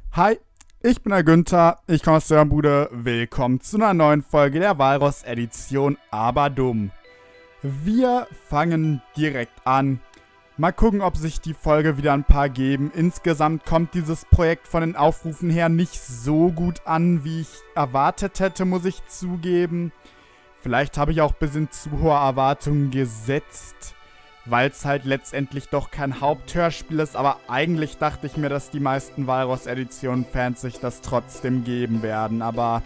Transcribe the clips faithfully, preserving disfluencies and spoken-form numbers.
Hi, ich bin der Günther, ich komme aus der Bude. Willkommen zu einer neuen Folge der Walross-Edition Aber Dumm. Wir fangen direkt an. Mal gucken, ob sich die Folge wieder ein paar geben. Insgesamt kommt dieses Projekt von den Aufrufen her nicht so gut an, wie ich erwartet hätte, muss ich zugeben. Vielleicht habe ich auch ein bisschen zu hohe Erwartungen gesetzt, weil es halt letztendlich doch kein Haupthörspiel ist, aber eigentlich dachte ich mir, dass die meisten Walross-Editionen-Fans sich das trotzdem geben werden, aber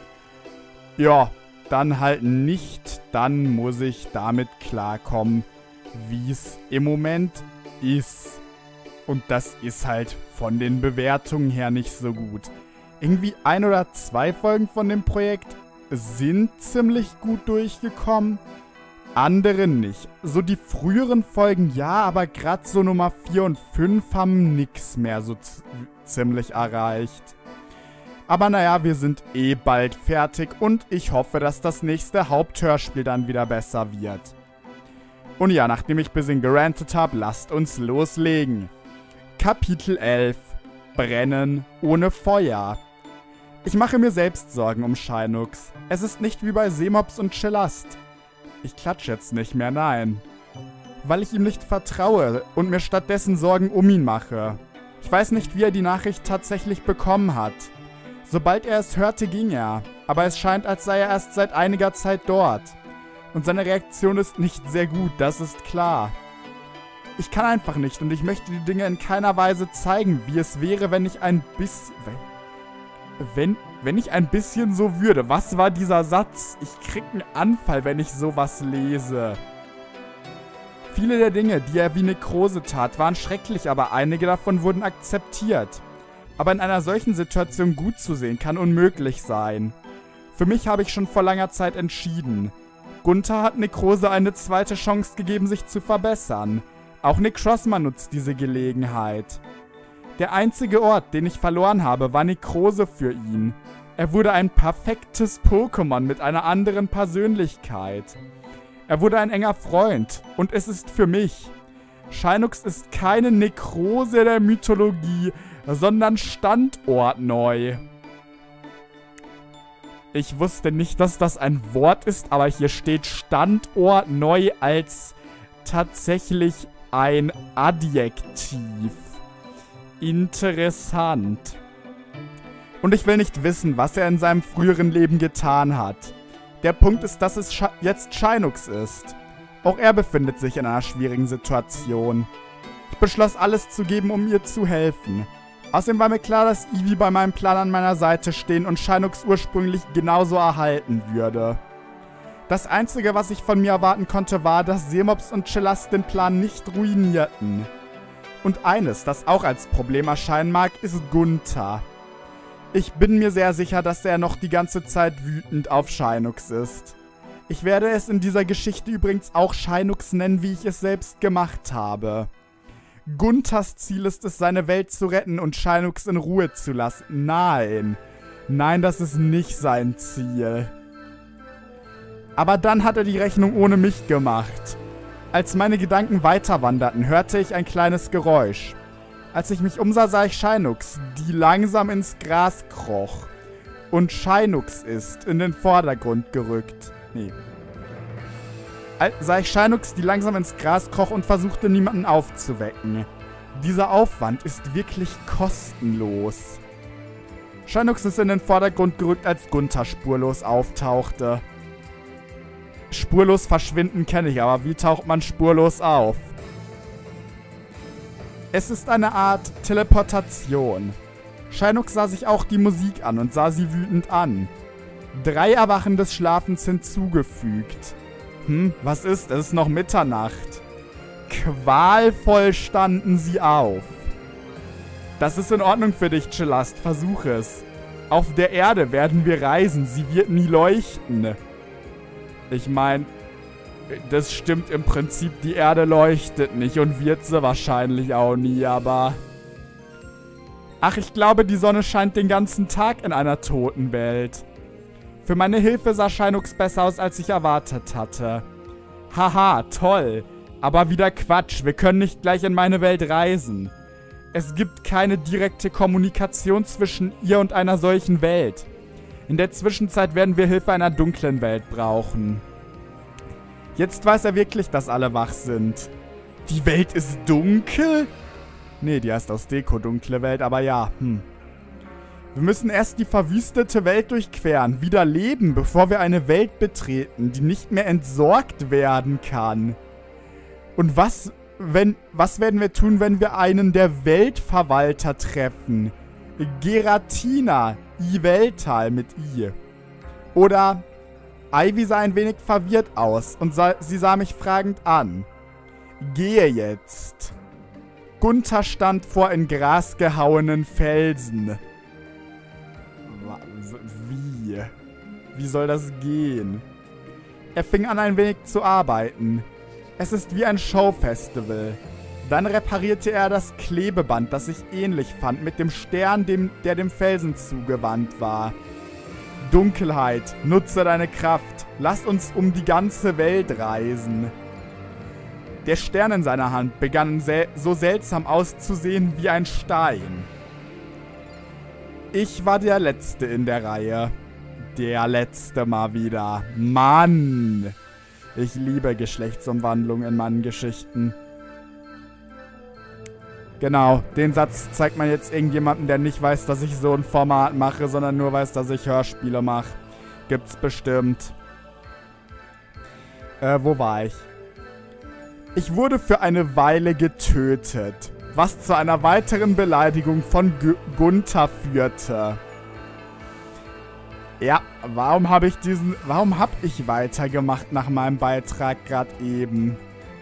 ja, dann halt nicht, dann muss ich damit klarkommen, wie es im Moment ist. Und das ist halt von den Bewertungen her nicht so gut. Irgendwie ein oder zwei Folgen von dem Projekt sind ziemlich gut durchgekommen, andere nicht. So die früheren Folgen ja, aber gerade so Nummer vier und fünf haben nix mehr so ziemlich erreicht. Aber naja, wir sind eh bald fertig und ich hoffe, dass das nächste Haupthörspiel dann wieder besser wird. Und ja, nachdem ich ein bisschen gerantet habe, lasst uns loslegen. Kapitel elf. Brennen ohne Feuer. Ich mache mir selbst Sorgen um Shinux. Es ist nicht wie bei Semops und Chillast. Ich klatsche jetzt nicht mehr, nein. Weil ich ihm nicht vertraue und mir stattdessen Sorgen um ihn mache. Ich weiß nicht, wie er die Nachricht tatsächlich bekommen hat. Sobald er es hörte, ging er. Aber es scheint, als sei er erst seit einiger Zeit dort. Und seine Reaktion ist nicht sehr gut, das ist klar. Ich kann einfach nicht und ich möchte die Dinge in keiner Weise zeigen, wie es wäre, wenn ich ein bisschen... Wenn, wenn ich ein bisschen so würde. Was war dieser Satz? Ich krieg einen Anfall, wenn ich sowas lese. Viele der Dinge, die er wie Nekrose tat, waren schrecklich, aber einige davon wurden akzeptiert. Aber in einer solchen Situation gut zu sehen, kann unmöglich sein. Für mich habe ich schon vor langer Zeit entschieden. Gunther hat Nekrose eine zweite Chance gegeben, sich zu verbessern. Auch Necrozma nutzt diese Gelegenheit. Der einzige Ort, den ich verloren habe, war Nekrose für ihn. Er wurde ein perfektes Pokémon mit einer anderen Persönlichkeit. Er wurde ein enger Freund und es ist für mich. Shinux ist keine Nekrose der Mythologie, sondern standortneu. Ich wusste nicht, dass das ein Wort ist, aber hier steht standortneu als tatsächlich ein Adjektiv. Interessant. Und ich will nicht wissen, was er in seinem früheren Leben getan hat. Der Punkt ist, dass es Sch- jetzt Shinux ist. Auch er befindet sich in einer schwierigen Situation. Ich beschloss, alles zu geben, um ihr zu helfen. Außerdem war mir klar, dass Eevee bei meinem Plan an meiner Seite stehen und Shinux ursprünglich genauso erhalten würde. Das Einzige, was ich von mir erwarten konnte, war, dass Semops und Chillast den Plan nicht ruinierten. Und eines, das auch als Problem erscheinen mag, ist Gunther. Ich bin mir sehr sicher, dass er noch die ganze Zeit wütend auf Shinux ist. Ich werde es in dieser Geschichte übrigens auch Shinux nennen, wie ich es selbst gemacht habe. Gunthers Ziel ist es, seine Welt zu retten und Shinux in Ruhe zu lassen. Nein. Nein, das ist nicht sein Ziel. Aber dann hat er die Rechnung ohne mich gemacht. Als meine Gedanken weiter wanderten, hörte ich ein kleines Geräusch. Als ich mich umsah, sah ich Shinux, die langsam ins Gras kroch. Und Shinux ist in den Vordergrund gerückt. Nee. Als sah ich Shinux, die langsam ins Gras kroch und versuchte, niemanden aufzuwecken. Dieser Aufwand ist wirklich kostenlos. Shinux ist in den Vordergrund gerückt, als Gunther spurlos auftauchte. Spurlos verschwinden kenne ich, aber wie taucht man spurlos auf? Es ist eine Art Teleportation. Shinux sah sich auch die Musik an und sah sie wütend an. Drei Erwachen des Schlafens hinzugefügt. Hm, was ist? Es ist noch Mitternacht. Qualvoll standen sie auf. Das ist in Ordnung für dich, Chillast. Versuch es. Auf der Erde werden wir reisen. Sie wird nie leuchten. Ich meine, das stimmt im Prinzip. Die Erde leuchtet nicht und wird sie wahrscheinlich auch nie, aber... Ach, ich glaube, die Sonne scheint den ganzen Tag in einer toten Welt. Für meine Hilfe sah Shinux besser aus, als ich erwartet hatte. Haha, toll. Aber wieder Quatsch, wir können nicht gleich in meine Welt reisen. Es gibt keine direkte Kommunikation zwischen ihr und einer solchen Welt. In der Zwischenzeit werden wir Hilfe einer dunklen Welt brauchen. Jetzt weiß er wirklich, dass alle wach sind. Die Welt ist dunkel? Nee, die heißt aus Deko dunkle Welt, aber ja, hm. Wir müssen erst die verwüstete Welt durchqueren, wieder leben, bevor wir eine Welt betreten, die nicht mehr entsorgt werden kann. Und was, wenn, was werden wir tun, wenn wir einen der Weltverwalter treffen? Geratina, Iveltal mit I. Oder Ivy sah ein wenig verwirrt aus und sah, sie sah mich fragend an. Gehe jetzt. Gunther stand vor in Gras gehauenen Felsen. Wie? Wie soll das gehen? Er fing an, ein wenig zu arbeiten. Es ist wie ein Showfestival. Dann reparierte er das Klebeband, das sich ähnlich fand, mit dem Stern, dem, der dem Felsen zugewandt war. Dunkelheit, nutze deine Kraft. Lass uns um die ganze Welt reisen. Der Stern in seiner Hand begann sel- so seltsam auszusehen wie ein Stein. Ich war der Letzte in der Reihe. Der Letzte mal wieder. Mann! Ich liebe Geschlechtsumwandlung in meinen Geschichten. Genau, den Satz zeigt man jetzt irgendjemandem, der nicht weiß, dass ich so ein Format mache, sondern nur weiß, dass ich Hörspiele mache. Gibt's bestimmt. Äh, wo war ich? Ich wurde für eine Weile getötet, was zu einer weiteren Beleidigung von G- Gunther führte. Ja, warum habe ich diesen... Warum habe ich weitergemacht nach meinem Beitrag gerade eben?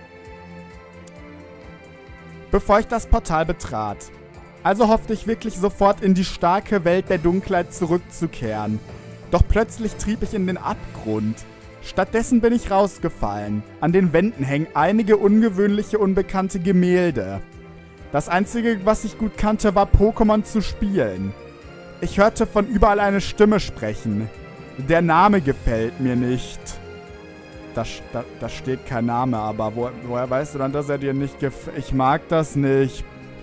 Bevor ich das Portal betrat. Also hoffte ich wirklich sofort in die starke Welt der Dunkelheit zurückzukehren. Doch plötzlich trieb ich in den Abgrund. Stattdessen bin ich rausgefallen. An den Wänden hängen einige ungewöhnliche, unbekannte Gemälde. Das Einzige, was ich gut kannte, war Pokémon zu spielen. Ich hörte von überall eine Stimme sprechen. Der Name gefällt mir nicht. Da, da, da steht kein Name, aber wo, woher weißt du dann, dass er dir nicht gefällt? Ich mag das nicht.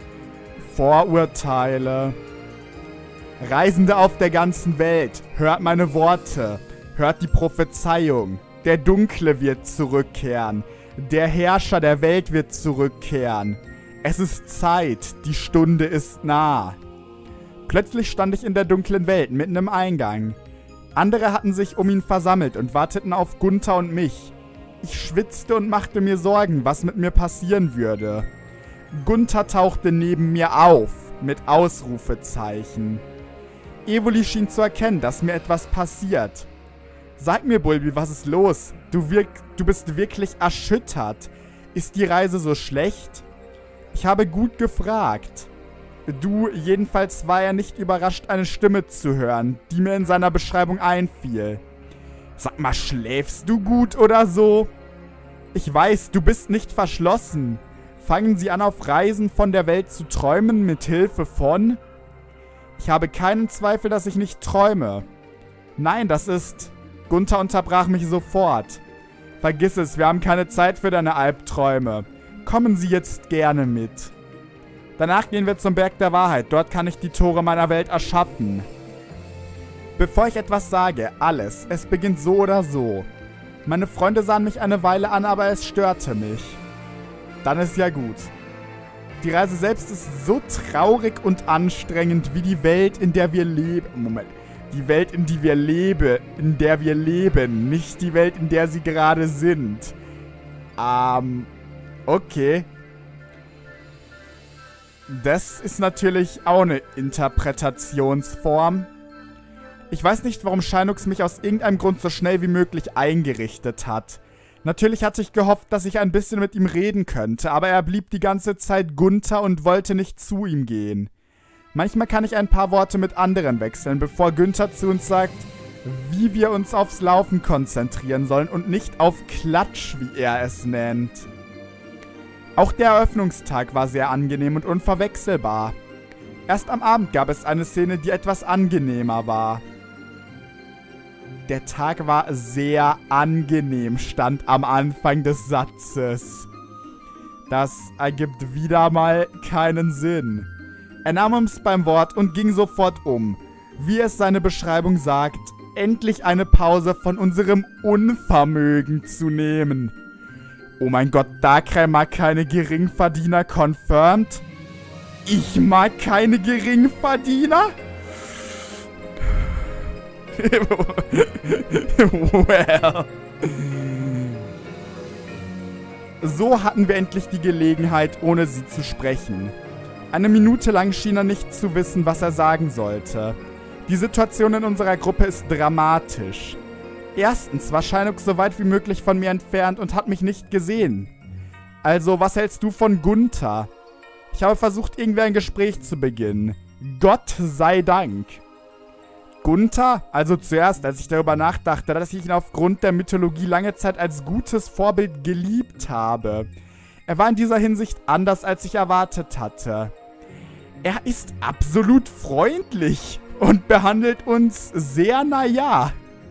Vorurteile. Reisende auf der ganzen Welt, hört meine Worte. Hört die Prophezeiung. Der Dunkle wird zurückkehren. Der Herrscher der Welt wird zurückkehren. Es ist Zeit. Die Stunde ist nah. Plötzlich stand ich in der dunklen Welt, mitten im Eingang. Andere hatten sich um ihn versammelt und warteten auf Gunther und mich. Ich schwitzte und machte mir Sorgen, was mit mir passieren würde. Gunther tauchte neben mir auf, mit Ausrufezeichen. Evoli schien zu erkennen, dass mir etwas passiert. Sag mir, Bulbi, was ist los? Du, wirk du bist wirklich erschüttert. Ist die Reise so schlecht? Ich habe gut gefragt. Du, jedenfalls war er nicht überrascht, eine Stimme zu hören, die mir in seiner Beschreibung einfiel. Sag mal, schläfst du gut oder so? Ich weiß, du bist nicht verschlossen. Fangen Sie an, auf Reisen von der Welt zu träumen, mit Hilfe von... Ich habe keinen Zweifel, dass ich nicht träume. Nein, das ist... Gunther unterbrach mich sofort. Vergiss es, wir haben keine Zeit für deine Albträume. Kommen Sie jetzt gerne mit. Danach gehen wir zum Berg der Wahrheit. Dort kann ich die Tore meiner Welt erschaffen. Bevor ich etwas sage, alles. Es beginnt so oder so. Meine Freunde sahen mich eine Weile an, aber es störte mich. Dann ist ja gut. Die Reise selbst ist so traurig und anstrengend wie die Welt, in der wir leben. Moment. Die Welt, in die wir leben, in der wir leben, nicht die Welt, in der sie gerade sind. Ähm, okay. Das ist natürlich auch eine Interpretationsform. Ich weiß nicht, warum Shinux mich aus irgendeinem Grund so schnell wie möglich eingerichtet hat. Natürlich hatte ich gehofft, dass ich ein bisschen mit ihm reden könnte, aber er blieb die ganze Zeit Gunther und wollte nicht zu ihm gehen. Manchmal kann ich ein paar Worte mit anderen wechseln, bevor Günther zu uns sagt, wie wir uns aufs Laufen konzentrieren sollen und nicht auf Klatsch, wie er es nennt. Auch der Eröffnungstag war sehr angenehm und unverwechselbar. Erst am Abend gab es eine Szene, die etwas angenehmer war. Der Tag war sehr angenehm, stand am Anfang des Satzes. Das ergibt wieder mal keinen Sinn. Er nahm uns beim Wort und ging sofort um. Wie es seine Beschreibung sagt, endlich eine Pause von unserem Unvermögen zu nehmen. Oh mein Gott, Darkrai mag keine Geringverdiener confirmed? Ich mag keine Geringverdiener? Well. So hatten wir endlich die Gelegenheit, ohne sie zu sprechen. Eine Minute lang schien er nicht zu wissen, was er sagen sollte. Die Situation in unserer Gruppe ist dramatisch. Erstens war Shinox so weit wie möglich von mir entfernt und hat mich nicht gesehen. Also, was hältst du von Gunther? Ich habe versucht, irgendwie ein Gespräch zu beginnen. Gott sei Dank. Gunther? Also zuerst, als ich darüber nachdachte, dass ich ihn aufgrund der Mythologie lange Zeit als gutes Vorbild geliebt habe. Er war in dieser Hinsicht anders, als ich erwartet hatte. Er ist absolut freundlich und behandelt uns sehr naja.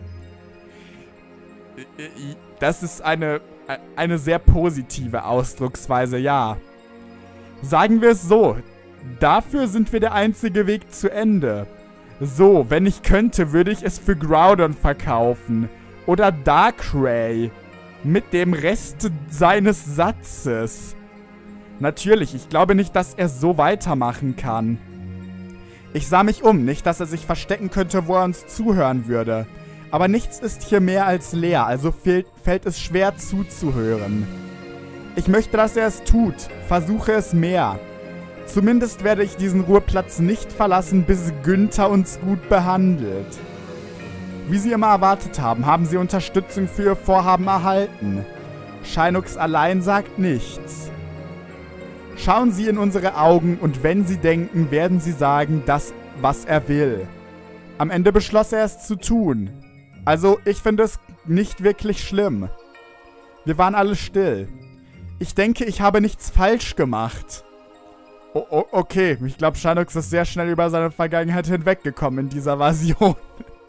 Das ist eine, eine sehr positive Ausdrucksweise, ja. Sagen wir es so, dafür sind wir der einzige Weg zu Ende. So, wenn ich könnte, würde ich es für Groudon verkaufen. Oder Darkrai. Mit dem Rest seines Satzes. Natürlich, ich glaube nicht, dass er so weitermachen kann. Ich sah mich um, nicht, dass er sich verstecken könnte, wo er uns zuhören würde. Aber nichts ist hier mehr als leer, also fehlt, fällt es schwer zuzuhören. Ich möchte, dass er es tut. Versuche es mehr. Zumindest werde ich diesen Ruheplatz nicht verlassen, bis Günther uns gut behandelt. Wie Sie immer erwartet haben, haben Sie Unterstützung für Ihr Vorhaben erhalten. Shinox allein sagt nichts. Schauen Sie in unsere Augen und wenn Sie denken, werden Sie sagen, das, was er will. Am Ende beschloss er es zu tun. Also, ich finde es nicht wirklich schlimm. Wir waren alle still. Ich denke, ich habe nichts falsch gemacht. Oh, oh, okay, ich glaube, Shinox ist sehr schnell über seine Vergangenheit hinweggekommen in dieser Version.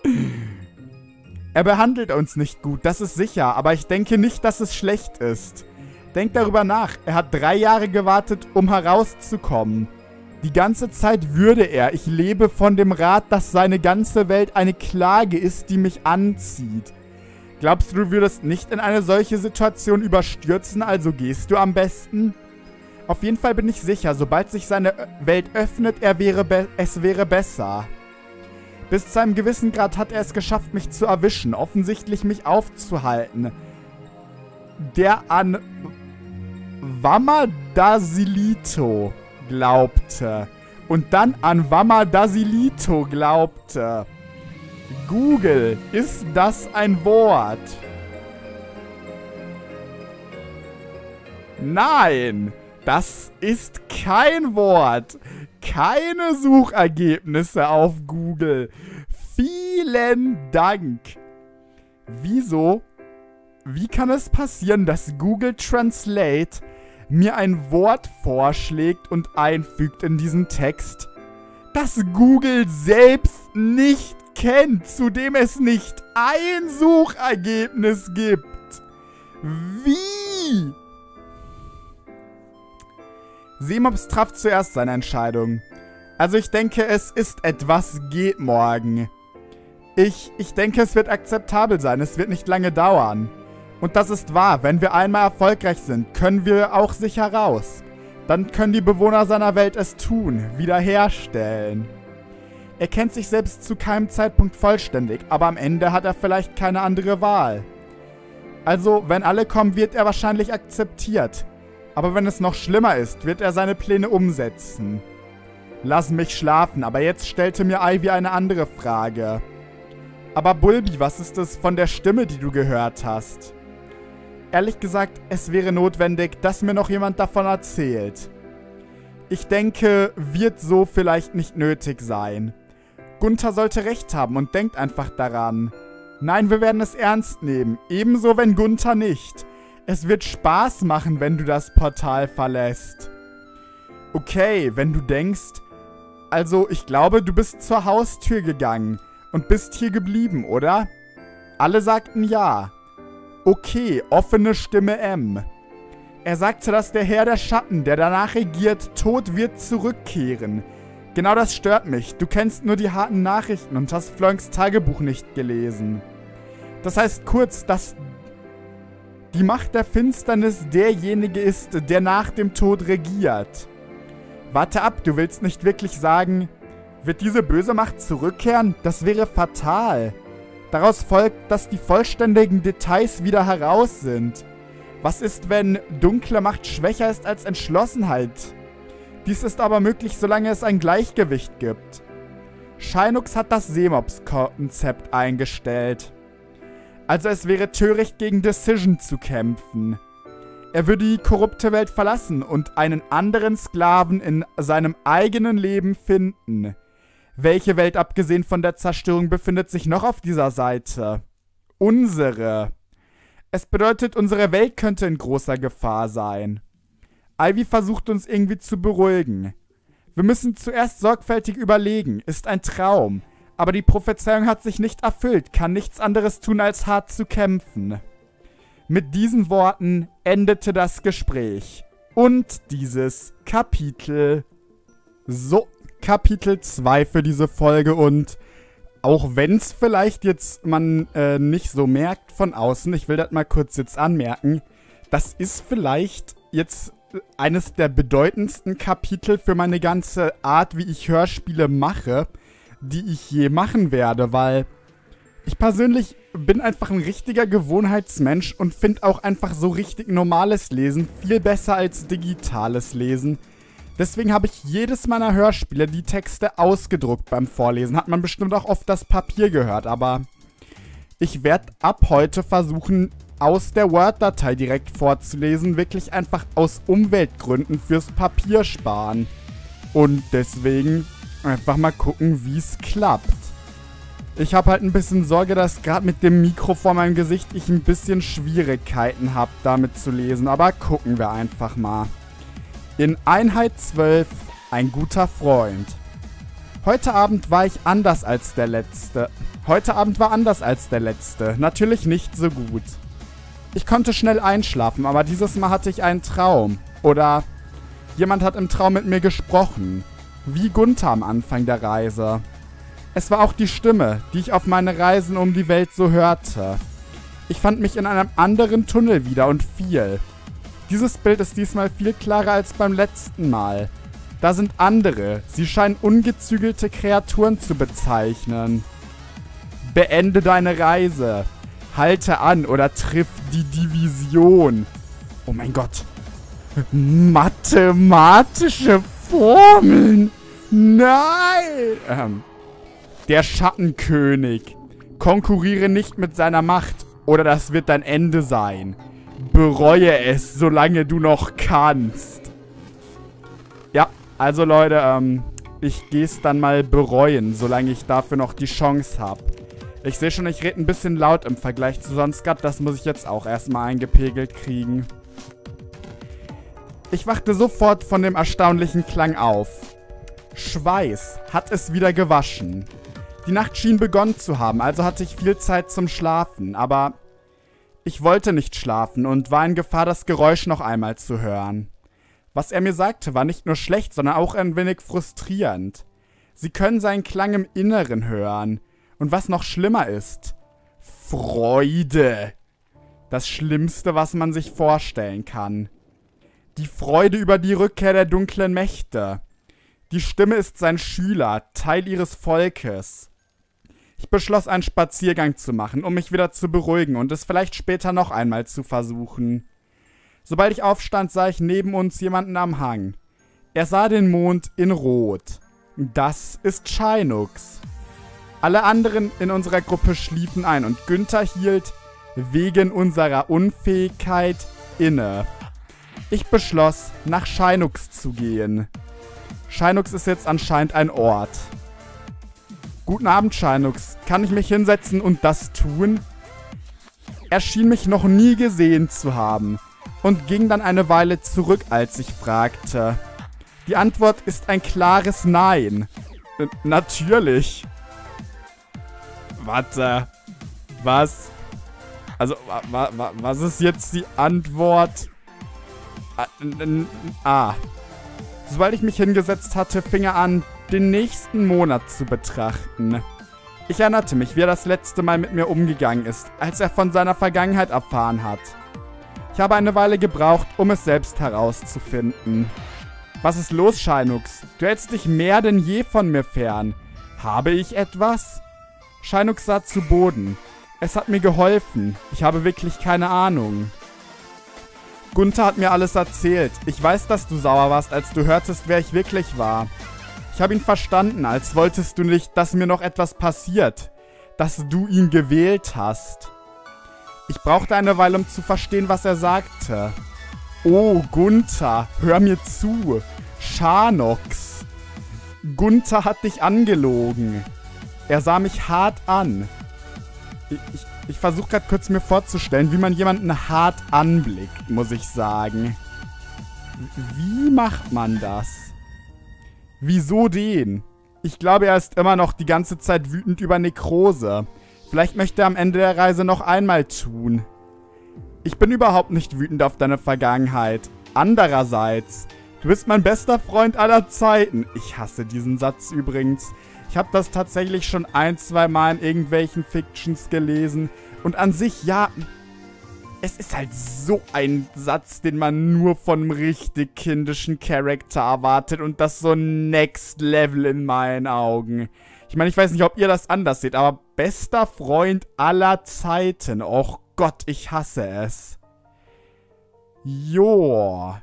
Er behandelt uns nicht gut, das ist sicher, aber ich denke nicht, dass es schlecht ist. Denkt darüber nach, er hat drei Jahre gewartet, um herauszukommen. Die ganze Zeit würde er, ich lebe von dem Rat, dass seine ganze Welt eine Klage ist, die mich anzieht. Glaubst du, du würdest nicht in eine solche Situation überstürzen, also gehst du am besten? Auf jeden Fall bin ich sicher, sobald sich seine Welt öffnet, er wäre be- es wäre besser. Bis zu einem gewissen Grad hat er es geschafft, mich zu erwischen, offensichtlich mich aufzuhalten. Der an Wamadasilito glaubte. Und dann an Wamadasilito glaubte. Google, ist das ein Wort? Nein! Das ist kein Wort. Keine Suchergebnisse auf Google. Vielen Dank. Wieso? Wie kann es passieren, dass Google Translate mir ein Wort vorschlägt und einfügt in diesen Text, das Google selbst nicht kennt, zu dem es nicht ein Suchergebnis gibt? Wie? Seemops traf zuerst seine Entscheidung. Also ich denke, es ist etwas geht morgen. Ich, ich denke, es wird akzeptabel sein. Es wird nicht lange dauern. Und das ist wahr. Wenn wir einmal erfolgreich sind, können wir auch sicher raus. Dann können die Bewohner seiner Welt es tun. Wiederherstellen. Er kennt sich selbst zu keinem Zeitpunkt vollständig, aber am Ende hat er vielleicht keine andere Wahl. Also, wenn alle kommen, wird er wahrscheinlich akzeptiert. Aber wenn es noch schlimmer ist, wird er seine Pläne umsetzen. Lass mich schlafen, aber jetzt stellte mir Ivy eine andere Frage. Aber Bulbi, was ist es von der Stimme, die du gehört hast? Ehrlich gesagt, es wäre notwendig, dass mir noch jemand davon erzählt. Ich denke, wird so vielleicht nicht nötig sein. Gunther sollte recht haben und denkt einfach daran. Nein, wir werden es ernst nehmen, ebenso wenn Gunther nicht. Es wird Spaß machen, wenn du das Portal verlässt. Okay, wenn du denkst... Also, ich glaube, du bist zur Haustür gegangen und bist hier geblieben, oder? Alle sagten ja. Okay, offene Stimme M. Er sagte, dass der Herr der Schatten, der danach regiert, tot wird zurückkehren. Genau das stört mich. Du kennst nur die harten Nachrichten und hast Floinks Tagebuch nicht gelesen. Das heißt kurz, dass die Macht der Finsternis derjenige ist, der nach dem Tod regiert. Warte ab, du willst nicht wirklich sagen, wird diese böse Macht zurückkehren? Das wäre fatal. Daraus folgt, dass die vollständigen Details wieder heraus sind. Was ist, wenn dunkle Macht schwächer ist als Entschlossenheit? Dies ist aber möglich, solange es ein Gleichgewicht gibt. Shinox hat das Seemops-Konzept eingestellt. Also es wäre töricht, gegen Decision zu kämpfen. Er würde die korrupte Welt verlassen und einen anderen Sklaven in seinem eigenen Leben finden. Welche Welt, abgesehen von der Zerstörung, befindet sich noch auf dieser Seite? Unsere. Es bedeutet, unsere Welt könnte in großer Gefahr sein. Ivy versucht uns irgendwie zu beruhigen. Wir müssen zuerst sorgfältig überlegen, ist ein Traum. Aber die Prophezeiung hat sich nicht erfüllt, kann nichts anderes tun, als hart zu kämpfen. Mit diesen Worten endete das Gespräch. Und dieses Kapitel. So, Kapitel zwei für diese Folge. Und auch wenn es vielleicht jetzt man äh, nicht so merkt von außen, ich will das mal kurz jetzt anmerken, das ist vielleicht jetzt eines der bedeutendsten Kapitel für meine ganze Art, wie ich Hörspiele mache, die ich je machen werde, weil ich persönlich bin einfach ein richtiger Gewohnheitsmensch und finde auch einfach so richtig normales Lesen viel besser als digitales Lesen. Deswegen habe ich jedes meiner Hörspiele die Texte ausgedruckt beim Vorlesen. Hat man bestimmt auch oft das Papier gehört, aber ich werde ab heute versuchen, aus der Word-Datei direkt vorzulesen, wirklich einfach aus Umweltgründen fürs Papier sparen. Und deswegen einfach mal gucken, wie es klappt. Ich habe halt ein bisschen Sorge, dass gerade mit dem Mikro vor meinem Gesicht ich ein bisschen Schwierigkeiten habe, damit zu lesen. Aber gucken wir einfach mal. In Einheit zwölf, ein guter Freund. Heute Abend war ich anders als der Letzte. Heute Abend war anders als der Letzte. Natürlich nicht so gut. Ich konnte schnell einschlafen, aber dieses Mal hatte ich einen Traum. Oder jemand hat im Traum mit mir gesprochen. Wie Gunther am Anfang der Reise. Es war auch die Stimme, die ich auf meine Reisen um die Welt so hörte. Ich fand mich in einem anderen Tunnel wieder und fiel. Dieses Bild ist diesmal viel klarer als beim letzten Mal. Da sind andere. Sie scheinen ungezügelte Kreaturen zu bezeichnen. Beende deine Reise. Halte an oder triff die Division. Oh mein Gott. Mathematische Formeln. Nein. Ähm, der Schattenkönig. Konkurriere nicht mit seiner Macht, oder das wird dein Ende sein. Bereue es, solange du noch kannst. Ja, also Leute, ähm, ich gehe es dann mal bereuen, solange ich dafür noch die Chance habe. Ich sehe schon, ich rede ein bisschen laut im Vergleich zu sonst gehabt. Das muss ich jetzt auch erstmal eingepegelt kriegen. Ich wachte sofort von dem erstaunlichen Klang auf. Schweiß hat es wieder gewaschen. Die Nacht schien begonnen zu haben, also hatte ich viel Zeit zum Schlafen. Aber ich wollte nicht schlafen und war in Gefahr, das Geräusch noch einmal zu hören. Was er mir sagte, war nicht nur schlecht, sondern auch ein wenig frustrierend. Sie können seinen Klang im Inneren hören. Und was noch schlimmer ist, Freude. Das Schlimmste, was man sich vorstellen kann. Die Freude über die Rückkehr der dunklen Mächte. Die Stimme ist sein Schüler, Teil ihres Volkes. Ich beschloss, einen Spaziergang zu machen, um mich wieder zu beruhigen und es vielleicht später noch einmal zu versuchen. Sobald ich aufstand, sah ich neben uns jemanden am Hang. Er sah den Mond in Rot. Das ist Shinox. Alle anderen in unserer Gruppe schliefen ein und Günther hielt, wegen unserer Unfähigkeit, inne. Ich beschloss, nach Shinox zu gehen. Shinox ist jetzt anscheinend ein Ort. Guten Abend, Shinox. Kann ich mich hinsetzen und das tun? Er schien mich noch nie gesehen zu haben und ging dann eine Weile zurück, als ich fragte. Die Antwort ist ein klares Nein. N- natürlich. Warte. Was? Also, wa wa was ist jetzt die Antwort? Ah. Sobald ich mich hingesetzt hatte, fing er an, den nächsten Monat zu betrachten. Ich erinnerte mich, wie er das letzte Mal mit mir umgegangen ist, als er von seiner Vergangenheit erfahren hat. Ich habe eine Weile gebraucht, um es selbst herauszufinden. Was ist los, Scheinux? Du hältst dich mehr denn je von mir fern. Habe ich etwas? Scheinux sah zu Boden. Es hat mir geholfen. Ich habe wirklich keine Ahnung. Gunther hat mir alles erzählt. Ich weiß, dass du sauer warst, als du hörtest, wer ich wirklich war. Ich habe ihn verstanden, als wolltest du nicht, dass mir noch etwas passiert. Dass du ihn gewählt hast. Ich brauchte eine Weile, um zu verstehen, was er sagte. Oh, Gunther, hör mir zu. Schanox. Gunther hat dich angelogen. Er sah mich hart an. Ich, ich, ich versuche gerade kurz mir vorzustellen, wie man jemanden hart anblickt, muss ich sagen. Wie macht man das? Wieso den? Ich glaube, er ist immer noch die ganze Zeit wütend über Nekrose. Vielleicht möchte er am Ende der Reise noch einmal tun. Ich bin überhaupt nicht wütend auf deine Vergangenheit. Andererseits, du bist mein bester Freund aller Zeiten. Ich hasse diesen Satz übrigens. Ich habe das tatsächlich schon ein, zwei Mal in irgendwelchen Fictions gelesen. Und an sich, ja, es ist halt so ein Satz, den man nur von einem richtig kindischen Charakter erwartet. Und das so next level in meinen Augen. Ich meine, ich weiß nicht, ob ihr das anders seht, aber bester Freund aller Zeiten. Och Gott, ich hasse es. Joa.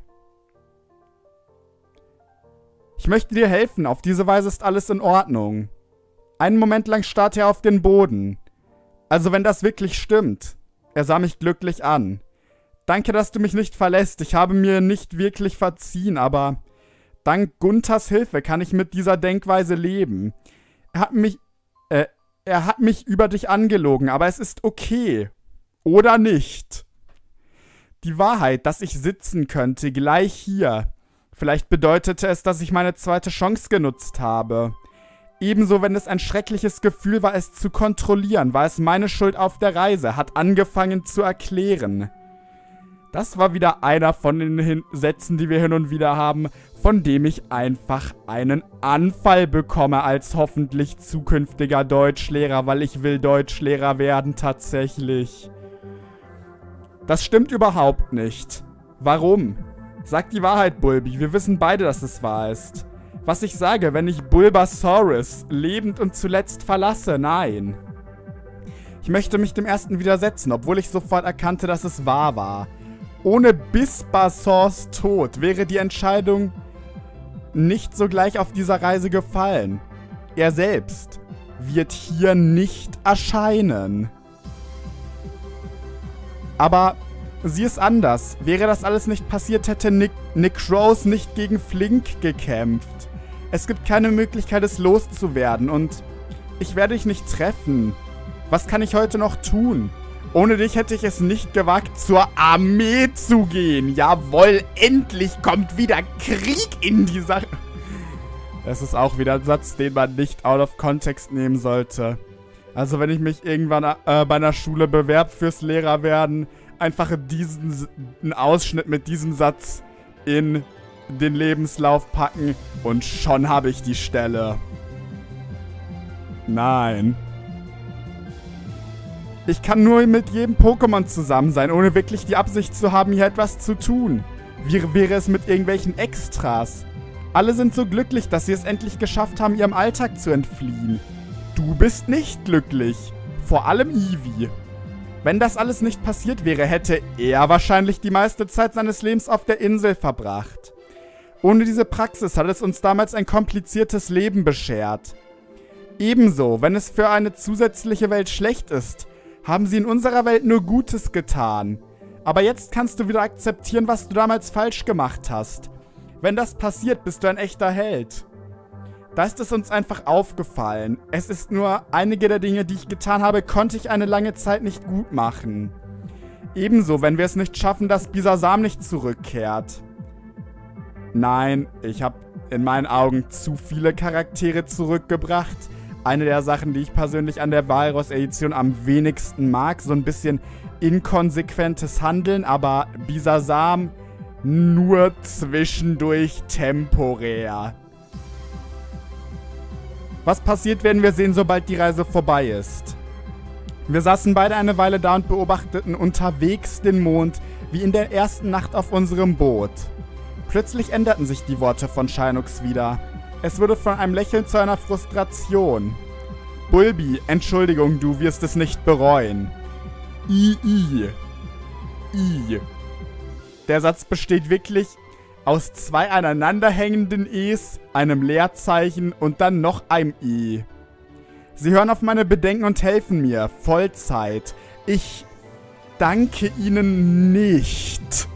Ich möchte dir helfen. Auf diese Weise ist alles in Ordnung. Einen Moment lang starrte er auf den Boden. Also wenn das wirklich stimmt. Er sah mich glücklich an. Danke, dass du mich nicht verlässt. Ich habe mir nicht wirklich verziehen, aber dank Gunthers Hilfe kann ich mit dieser Denkweise leben. Er hat mich, äh, er hat mich über dich angelogen, aber es ist okay. Oder nicht. Die Wahrheit, dass ich sitzen könnte, gleich hier. Vielleicht bedeutete es, dass ich meine zweite Chance genutzt habe. Ebenso, wenn es ein schreckliches Gefühl war, es zu kontrollieren, war es meine Schuld auf der Reise, hat angefangen zu erklären. Das war wieder einer von den Hin- Sätzen, die wir hin und wieder haben, von dem ich einfach einen Anfall bekomme als hoffentlich zukünftiger Deutschlehrer, weil ich will Deutschlehrer werden tatsächlich. Das stimmt überhaupt nicht. Warum? Sag die Wahrheit, Bulbi. Wir wissen beide, dass es wahr ist. Was ich sage, wenn ich Bulbasaurus lebend und zuletzt verlasse, nein. Ich möchte mich dem ersten widersetzen, obwohl ich sofort erkannte, dass es wahr war. Ohne Bisbasaurs Tod wäre die Entscheidung nicht sogleich auf dieser Reise gefallen. Er selbst wird hier nicht erscheinen. Aber sie ist anders. Wäre das alles nicht passiert, hätte Nick, Necrose nicht gegen Flink gekämpft. Es gibt keine Möglichkeit, es loszuwerden und ich werde dich nicht treffen. Was kann ich heute noch tun? Ohne dich hätte ich es nicht gewagt, zur Armee zu gehen. Jawohl, endlich kommt wieder Krieg in die Sache. Das ist auch wieder ein Satz, den man nicht out of context nehmen sollte. Also wenn ich mich irgendwann äh, bei einer Schule bewerbe fürs Lehrerwerden, einfach diesen einen Ausschnitt mit diesem Satz in den Lebenslauf packen und schon habe ich die Stelle. Nein. Ich kann nur mit jedem Pokémon zusammen sein, ohne wirklich die Absicht zu haben, hier etwas zu tun. Wie wäre es mit irgendwelchen Extras? Alle sind so glücklich, dass sie es endlich geschafft haben, ihrem Alltag zu entfliehen. Du bist nicht glücklich. Vor allem Eevee. Wenn das alles nicht passiert wäre, hätte er wahrscheinlich die meiste Zeit seines Lebens auf der Insel verbracht. Ohne diese Praxis hat es uns damals ein kompliziertes Leben beschert. Ebenso, wenn es für eine zusätzliche Welt schlecht ist, haben sie in unserer Welt nur Gutes getan. Aber jetzt kannst du wieder akzeptieren, was du damals falsch gemacht hast. Wenn das passiert, bist du ein echter Held. Da ist es uns einfach aufgefallen. Es ist nur, einige der Dinge, die ich getan habe, konnte ich eine lange Zeit nicht gut machen. Ebenso, wenn wir es nicht schaffen, dass Bisasam nicht zurückkehrt. Nein, ich habe in meinen Augen zu viele Charaktere zurückgebracht. Eine der Sachen, die ich persönlich an der Walross-Edition am wenigsten mag. So ein bisschen inkonsequentes Handeln, aber Bisasam nur zwischendurch temporär. Was passiert, werden wir sehen, sobald die Reise vorbei ist. Wir saßen beide eine Weile da und beobachteten unterwegs den Mond, wie in der ersten Nacht auf unserem Boot. Plötzlich änderten sich die Worte von Shinux wieder. Es wurde von einem Lächeln zu einer Frustration. Bulbi, Entschuldigung, du wirst es nicht bereuen. I, I. I. Der Satz besteht wirklich aus zwei aneinanderhängenden E's, einem Leerzeichen und dann noch einem I. Sie hören auf meine Bedenken und helfen mir. Vollzeit. Ich danke Ihnen nicht.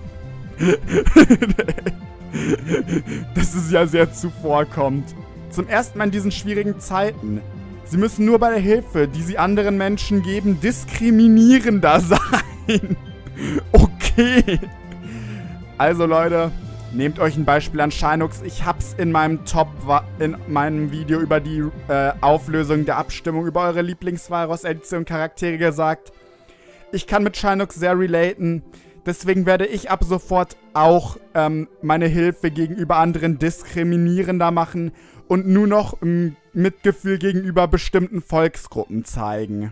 Das ist ja sehr zuvorkommend. Zum ersten Mal in diesen schwierigen Zeiten. Sie müssen nur bei der Hilfe, die Sie anderen Menschen geben, diskriminierender sein. Okay. Also Leute, nehmt euch ein Beispiel an Shinux. Ich hab's in meinem Top, in meinem Video über die äh, Auflösung der Abstimmung über eure Lieblings-Virus-Edition-Charaktere gesagt. Ich kann mit Shinux sehr relaten. Deswegen werde ich ab sofort auch ähm, meine Hilfe gegenüber anderen diskriminierender machen und nur noch ähm, Mitgefühl gegenüber bestimmten Volksgruppen zeigen.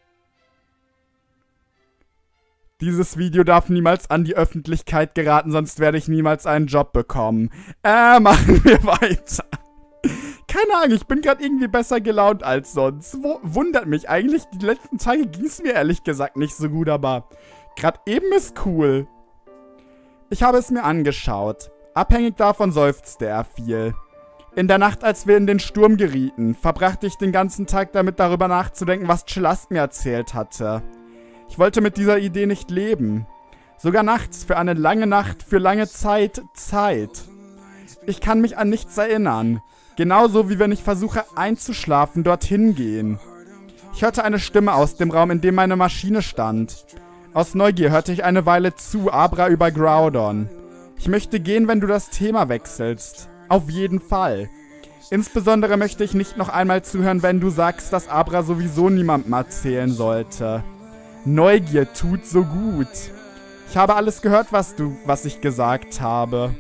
Dieses Video darf niemals an die Öffentlichkeit geraten, sonst werde ich niemals einen Job bekommen. Äh, machen wir weiter. Keine Ahnung, ich bin gerade irgendwie besser gelaunt als sonst. Wo, wundert mich eigentlich. Die letzten Tage ging es mir ehrlich gesagt nicht so gut, aber gerade eben ist cool. Ich habe es mir angeschaut. Abhängig davon seufzte er viel. In der Nacht, als wir in den Sturm gerieten, verbrachte ich den ganzen Tag damit, darüber nachzudenken, was Chillast mir erzählt hatte. Ich wollte mit dieser Idee nicht leben. Sogar nachts, für eine lange Nacht, für lange Zeit, Zeit. Ich kann mich an nichts erinnern. Genauso wie wenn ich versuche einzuschlafen, dorthin gehen. Ich hörte eine Stimme aus dem Raum, in dem meine Maschine stand. Aus Neugier hörte ich eine Weile zu, Abra über Groudon. Ich möchte gehen, wenn du das Thema wechselst. Auf jeden Fall. Insbesondere möchte ich nicht noch einmal zuhören, wenn du sagst, dass Abra sowieso niemandem erzählen sollte. Neugier tut so gut. Ich habe alles gehört, was du, was ich gesagt habe.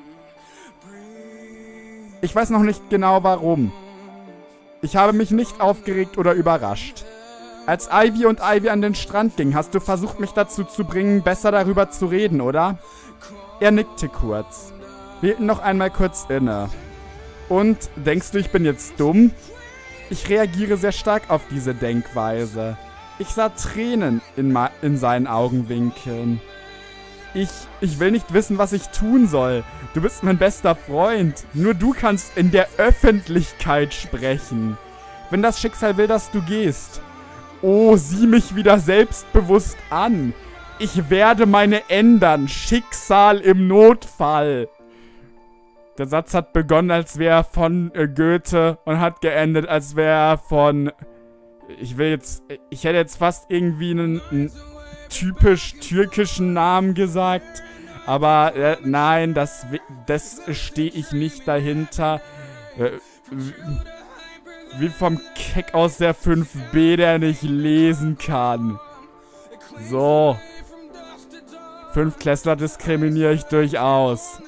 Ich weiß noch nicht genau warum. Ich habe mich nicht aufgeregt oder überrascht. Als Ivy und Ivy an den Strand gingen, hast du versucht, mich dazu zu bringen, besser darüber zu reden, oder? Er nickte kurz. Wir hielten noch einmal kurz inne. Und, denkst du, ich bin jetzt dumm? Ich reagiere sehr stark auf diese Denkweise. Ich sah Tränen in, in seinen Augenwinkeln. Ich, ich will nicht wissen, was ich tun soll. Du bist mein bester Freund. Nur du kannst in der Öffentlichkeit sprechen. Wenn das Schicksal will, dass du gehst. Oh, sieh mich wieder selbstbewusst an. Ich werde meine ändern. Schicksal im Notfall. Der Satz hat begonnen, als wäre er von äh, Goethe und hat geendet, als wäre er von... Ich will jetzt... Ich hätte jetzt fast irgendwie einen, einen typisch türkischen Namen gesagt. Aber äh, nein, das, das stehe ich nicht dahinter. Äh, wie vom Keck aus der fünf b, der nicht lesen kann. So. Fünftklässler diskriminiere ich durchaus.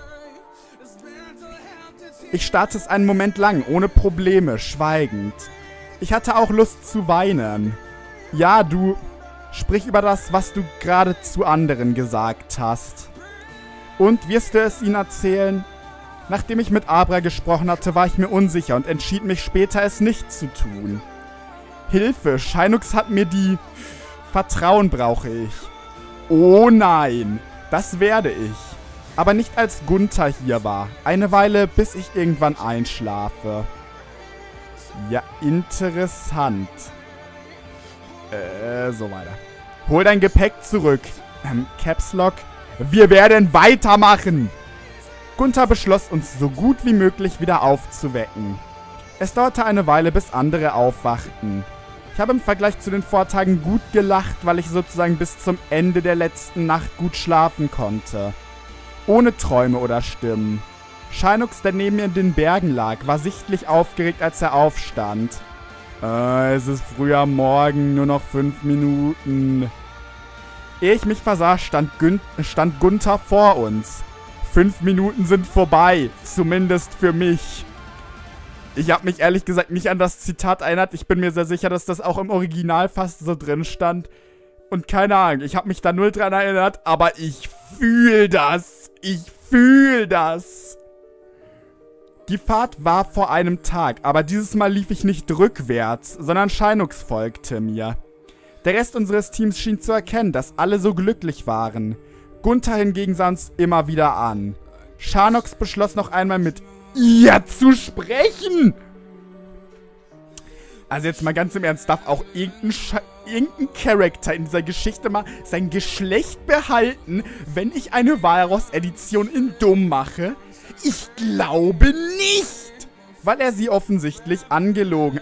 Ich starrte es einen Moment lang, ohne Probleme, schweigend. Ich hatte auch Lust zu weinen. Ja, du... Sprich über das, was du gerade zu anderen gesagt hast. Und wirst du es ihnen erzählen? Nachdem ich mit Abra gesprochen hatte, war ich mir unsicher und entschied mich später, es nicht zu tun. Hilfe, Shinux hat mir die... Vertrauen brauche ich. Oh nein, das werde ich. Aber nicht als Gunther hier war. Eine Weile, bis ich irgendwann einschlafe. Ja, interessant. Äh, so weiter. Hol dein Gepäck zurück. Ähm, Caps Lock. Wir werden weitermachen. Gunther beschloss, uns so gut wie möglich wieder aufzuwecken. Es dauerte eine Weile, bis andere aufwachten. Ich habe im Vergleich zu den Vortagen gut gelacht, weil ich sozusagen bis zum Ende der letzten Nacht gut schlafen konnte. Ohne Träume oder Stimmen. Shinux, der neben mir in den Bergen lag, war sichtlich aufgeregt, als er aufstand. Äh, es ist früh am Morgen, nur noch fünf Minuten. Ehe ich mich versah, stand, Gün stand Gunther vor uns. Fünf Minuten sind vorbei, zumindest für mich. Ich habe mich ehrlich gesagt nicht an das Zitat erinnert. Ich bin mir sehr sicher, dass das auch im Original fast so drin stand. Und keine Ahnung, ich habe mich da null dran erinnert, aber ich fühle das. Ich fühle das. Die Fahrt war vor einem Tag, aber dieses Mal lief ich nicht rückwärts, sondern Shinux folgte mir. Der Rest unseres Teams schien zu erkennen, dass alle so glücklich waren. Gunther hingegen sah uns immer wieder an. Shinux beschloss noch einmal mit ihr zu sprechen. Also jetzt mal ganz im Ernst, darf auch irgendein, Sch irgendein Charakter in dieser Geschichte mal sein Geschlecht behalten, wenn ich eine Walross-Edition in dumm mache? Ich glaube nicht, weil er sie offensichtlich angelogen.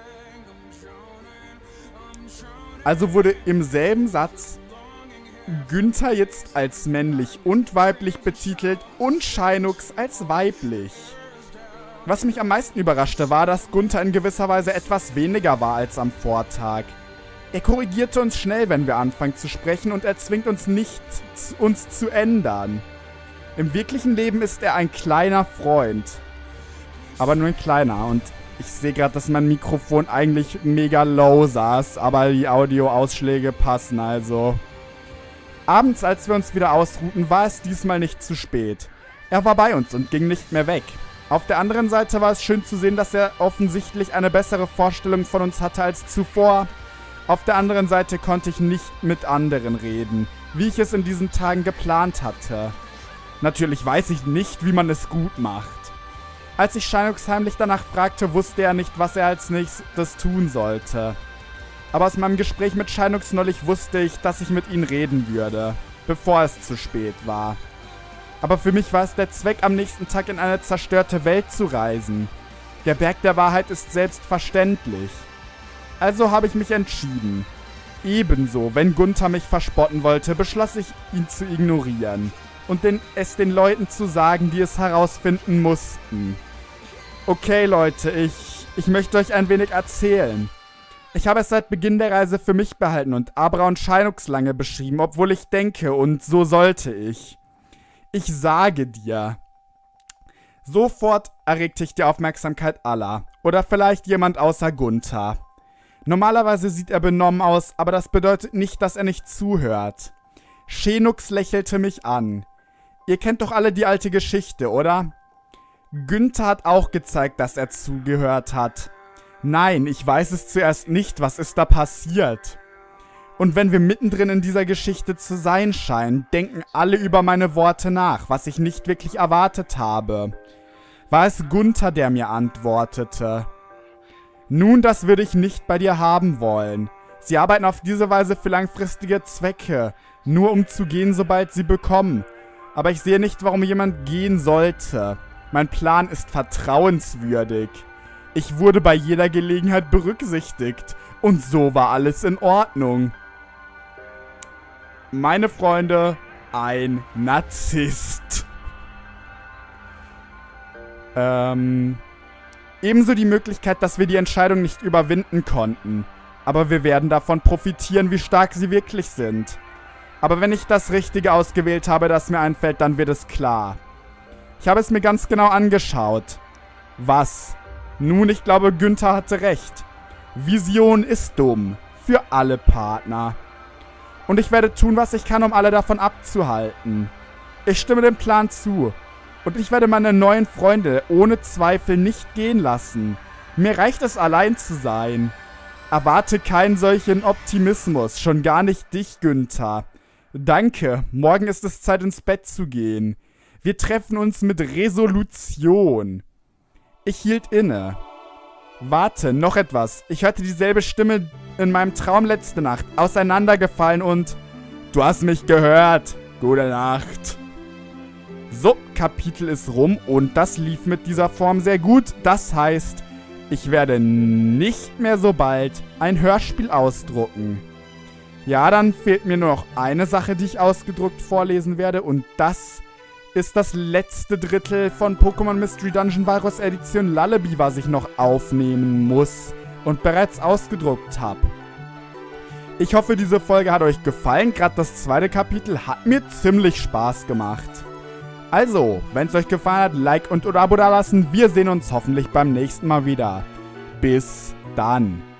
Also wurde im selben Satz Günther jetzt als männlich und weiblich betitelt und Shinux als weiblich. Was mich am meisten überraschte, war, dass Gunther in gewisser Weise etwas weniger war als am Vortag. Er korrigierte uns schnell, wenn wir anfangen zu sprechen, und er zwingt uns nicht, uns zu ändern. Im wirklichen Leben ist er ein kleiner Freund. Aber nur ein kleiner. Und ich sehe gerade, dass mein Mikrofon eigentlich mega low saß, aber die Audioausschläge passen also. Abends, als wir uns wieder ausruhten, war es diesmal nicht zu spät. Er war bei uns und ging nicht mehr weg. Auf der anderen Seite war es schön zu sehen, dass er offensichtlich eine bessere Vorstellung von uns hatte als zuvor. Auf der anderen Seite konnte ich nicht mit anderen reden, wie ich es in diesen Tagen geplant hatte. Natürlich weiß ich nicht, wie man es gut macht. Als ich Shinux heimlich danach fragte, wusste er nicht, was er als nächstes tun sollte. Aber aus meinem Gespräch mit Shinux neulich wusste ich, dass ich mit ihm reden würde, bevor es zu spät war. Aber für mich war es der Zweck, am nächsten Tag in eine zerstörte Welt zu reisen. Der Berg der Wahrheit ist selbstverständlich. Also habe ich mich entschieden. Ebenso, wenn Gunther mich verspotten wollte, beschloss ich, ihn zu ignorieren. Und den, es den Leuten zu sagen, die es herausfinden mussten. Okay, Leute, ich, ich möchte euch ein wenig erzählen. Ich habe es seit Beginn der Reise für mich behalten und Abra und Shinux lange beschrieben, obwohl ich denke, und so sollte ich. Ich sage dir. Sofort erregte ich die Aufmerksamkeit aller. Oder vielleicht jemand außer Gunther. Normalerweise sieht er benommen aus, aber das bedeutet nicht, dass er nicht zuhört. Shinux lächelte mich an. Ihr kennt doch alle die alte Geschichte, oder? Günther hat auch gezeigt, dass er zugehört hat. Nein, ich weiß es zuerst nicht, was ist da passiert? Und wenn wir mittendrin in dieser Geschichte zu sein scheinen, denken alle über meine Worte nach, was ich nicht wirklich erwartet habe. War es Gunther, der mir antwortete? Nun, das würde ich nicht bei dir haben wollen. Sie arbeiten auf diese Weise für langfristige Zwecke, nur um zu gehen, sobald sie bekommen. Aber ich sehe nicht, warum jemand gehen sollte. Mein Plan ist vertrauenswürdig. Ich wurde bei jeder Gelegenheit berücksichtigt. Und so war alles in Ordnung. Meine Freunde, ein Narzisst. Ähm... Ebenso die Möglichkeit, dass wir die Entscheidung nicht überwinden konnten. Aber wir werden davon profitieren, wie stark sie wirklich sind. Aber wenn ich das Richtige ausgewählt habe, das mir einfällt, dann wird es klar. Ich habe es mir ganz genau angeschaut. Was? Nun, ich glaube, Günther hatte recht. Vision ist dumm. Für alle Partner. Und ich werde tun, was ich kann, um alle davon abzuhalten. Ich stimme dem Plan zu. Und ich werde meine neuen Freunde ohne Zweifel nicht gehen lassen. Mir reicht es, allein zu sein. Erwarte keinen solchen Optimismus, schon gar nicht dich, Günther. Danke, morgen ist es Zeit, ins Bett zu gehen. Wir treffen uns mit Resolution. Ich hielt inne. Warte, noch etwas. Ich hörte dieselbe Stimme in meinem Traum letzte Nacht, auseinandergefallen und... Du hast mich gehört. Gute Nacht. So, Kapitel ist rum und das lief mit dieser Form sehr gut. Das heißt, ich werde nicht mehr so bald ein Hörspiel ausdrucken. Ja, dann fehlt mir nur noch eine Sache, die ich ausgedruckt vorlesen werde. Und das ist das letzte Drittel von Pokémon Mystery Dungeon Walross Edition Lullaby, was ich noch aufnehmen muss und bereits ausgedruckt habe. Ich hoffe, diese Folge hat euch gefallen. Gerade das zweite Kapitel hat mir ziemlich Spaß gemacht. Also, wenn es euch gefallen hat, Like und oder Abo da lassen. Wir sehen uns hoffentlich beim nächsten Mal wieder. Bis dann.